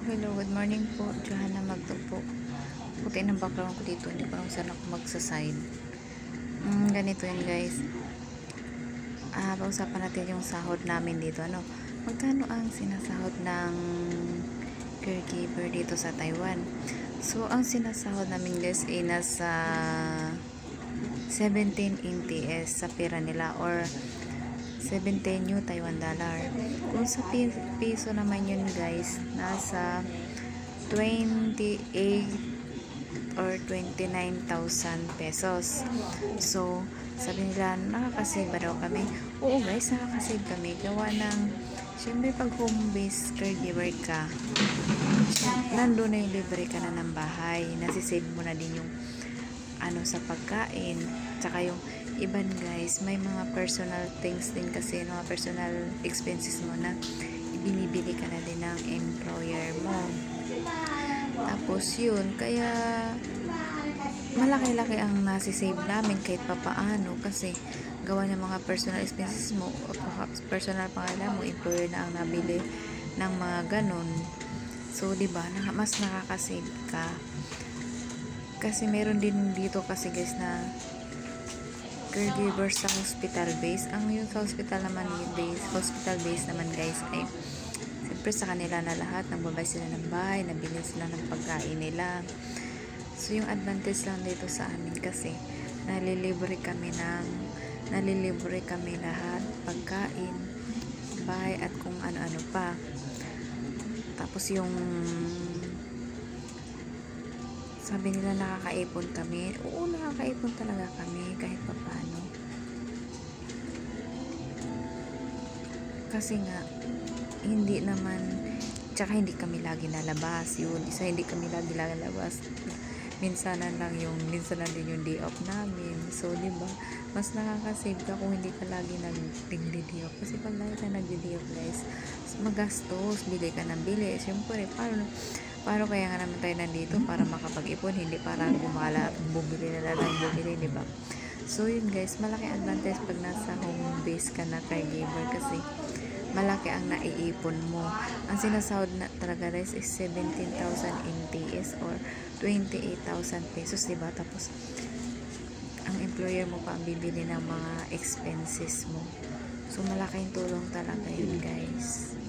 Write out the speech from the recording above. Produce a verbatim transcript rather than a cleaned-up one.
hello, good morning po. Johanna Magdo po. Puti ng background ko dito. Hindi ko alam saan ako magsaside. Mm, ganito yun guys. Ah, pag-usapan natin yung sahod namin dito. Ano? Magkano ang sinasahod ng caregiver dito sa Taiwan? So, ang sinasahod namin guys ay nasa seventeen N T S sa pera nila or seventeen new Taiwan dollar. Kung sa piso naman yun guys, nasa twenty-eight or twenty-nine thousand pesos. So, sabi nila, nakakasave ba daw kami? Oo guys, nakakasave kami. Gawa ng, syempre pag home-based caregiver ka, nandun na yung libre ka na ng bahay. Nasisave mo na din yung ano sa pagkain. Tsaka yung iban guys, may mga personal things din kasi, mga personal expenses mo na binibili ka na din ng employer mo. Tapos yun, kaya malaki-laki ang nasisave namin kahit papaano kasi gawa ng mga personal expenses mo o personal pangalan mo, employer na ang nabili ng mga ganon. So, diba, mas nakakasave ka. Kasi meron din dito kasi guys na caregivers sa hospital base. Ang yung sa hospital naman yung base, hospital base naman guys ay siyempre sa kanila na lahat, nagbabay sila ng bahay, nabili sila ng pagkain nila. So yung advantage lang dito sa amin kasi nalilibre kami ng nalilibre kami lahat, pagkain, bahay at kung ano-ano pa. Tapos yung sabi nila nakakaipon kami. Oo, nakakaipon talaga kami kahit pa paano. Kasi nga, hindi naman, tsaka hindi kami lagi nalabas. Yun, isa hindi kami lagi lalabas. Minsanan lang yung, minsanan din yung day off namin. So, di ba mas nakakasave ka kung hindi ka lagi nag-day off. Kasi pag lagi ka nag-day off guys, magastos, bili ka ng bili. Siyempre, paano, Paano kaya nga naman tayo nandito para makapag-ipon, hindi para gumala at bumili na lang bumili, di ba? So yun guys, malaki advantage pag nasa home base ka na caregiver kasi malaki ang naiipon mo. Ang sinasahod na talaga guys is seventeen thousand N T S or twenty-eight thousand pesos, di ba? Tapos ang employer mo pa ang bibili ng mga expenses mo. So malaking tulong talaga yun guys.